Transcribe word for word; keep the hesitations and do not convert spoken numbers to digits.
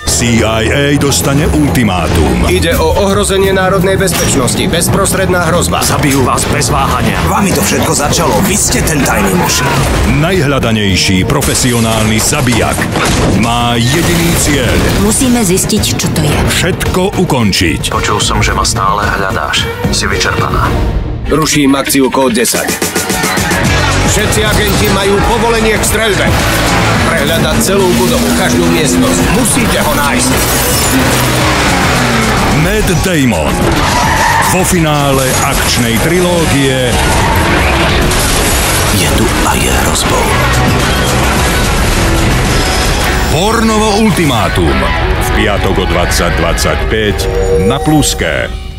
C I A dostane ultimátum. Ide o ohrozenie národnej bezpečnosti, bezprostredná hrozba. Zabijú vás bez váhania. Vami to všetko začalo, vy ste ten tajný muž. Najhľadanejší profesionálny zabijak má jediný cieľ. Musíme zistiť, čo to je. Všetko ukončiť. Počul som, že ma stále hľadáš. Si vyčerpaná. Ruším akciu kód desať. Všetci agenti majú povolenie k streľbe. Prehľadať celú budovu, každú miestnosť. Musíte ho nájsť. Matt Damon vo finále akčnej trilógie Je tu a je hrozbou. Bornovo ultimátum v piatok o dvadsať dvadsaťpäť na Pluske.